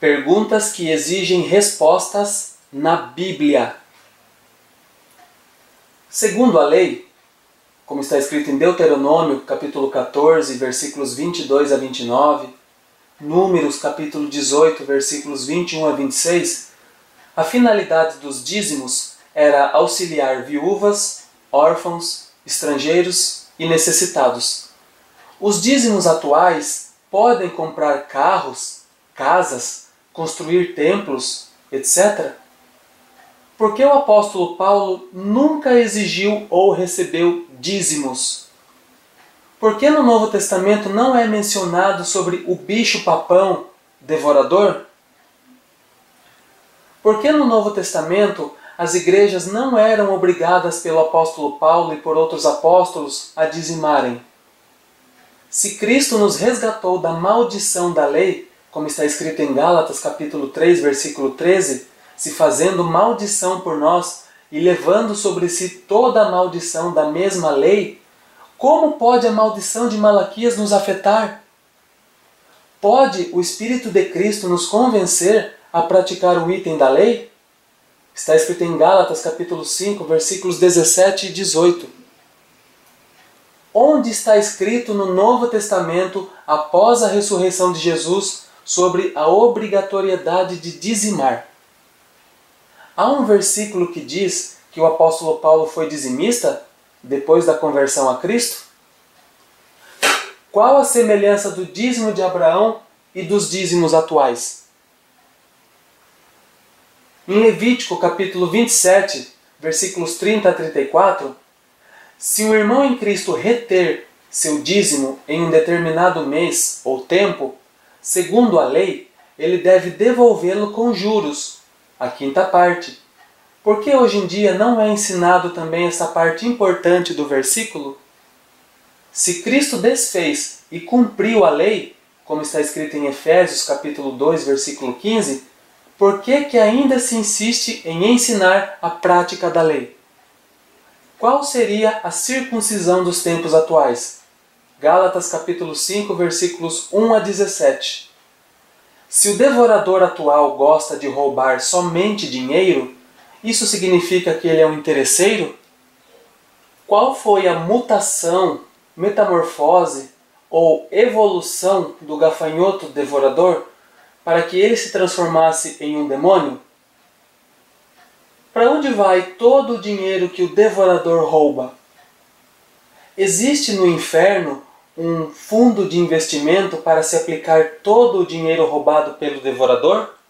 Perguntas que exigem respostas na Bíblia. Segundo a lei, como está escrito em Deuteronômio, capítulo 14, versículos 22 a 29, Números, capítulo 18, versículos 21 a 26, a finalidade dos dízimos era auxiliar viúvas, órfãos, estrangeiros e necessitados. Os dízimos atuais podem comprar carros, casas, construir templos, etc. Por que o apóstolo Paulo nunca exigiu ou recebeu dízimos? Por que no Novo Testamento não é mencionado sobre o bicho-papão devorador? Por que no Novo Testamento as igrejas não eram obrigadas pelo apóstolo Paulo e por outros apóstolos a dizimarem? Se Cristo nos resgatou da maldição da lei, como está escrito em Gálatas capítulo 3, versículo 13, se fazendo maldição por nós e levando sobre si toda a maldição da mesma lei, como pode a maldição de Malaquias nos afetar? Pode o Espírito de Cristo nos convencer a praticar o item da lei? Está escrito em Gálatas capítulo 5, versículos 17 e 18. Onde está escrito no Novo Testamento, após a ressurreição de Jesus, sobre a obrigatoriedade de dizimar? Há um versículo que diz que o apóstolo Paulo foi dizimista depois da conversão a Cristo? Qual a semelhança do dízimo de Abraão e dos dízimos atuais? Em Levítico capítulo 27, versículos 30 a 34, se o irmão em Cristo reter seu dízimo em um determinado mês ou tempo, segundo a lei, ele deve devolvê-lo com juros, a quinta parte. Por que hoje em dia não é ensinado também essa parte importante do versículo? Se Cristo desfez e cumpriu a lei, como está escrito em Efésios capítulo 2, versículo 15, por que ainda se insiste em ensinar a prática da lei? Qual seria a circuncisão dos tempos atuais? Gálatas capítulo 5, versículos 1 a 17. Se o devorador atual gosta de roubar somente dinheiro, isso significa que ele é um interesseiro? Qual foi a mutação, metamorfose ou evolução do gafanhoto devorador para que ele se transformasse em um demônio? Para onde vai todo o dinheiro que o devorador rouba? Existe no inferno um fundo de investimento para se aplicar todo o dinheiro roubado pelo devorador?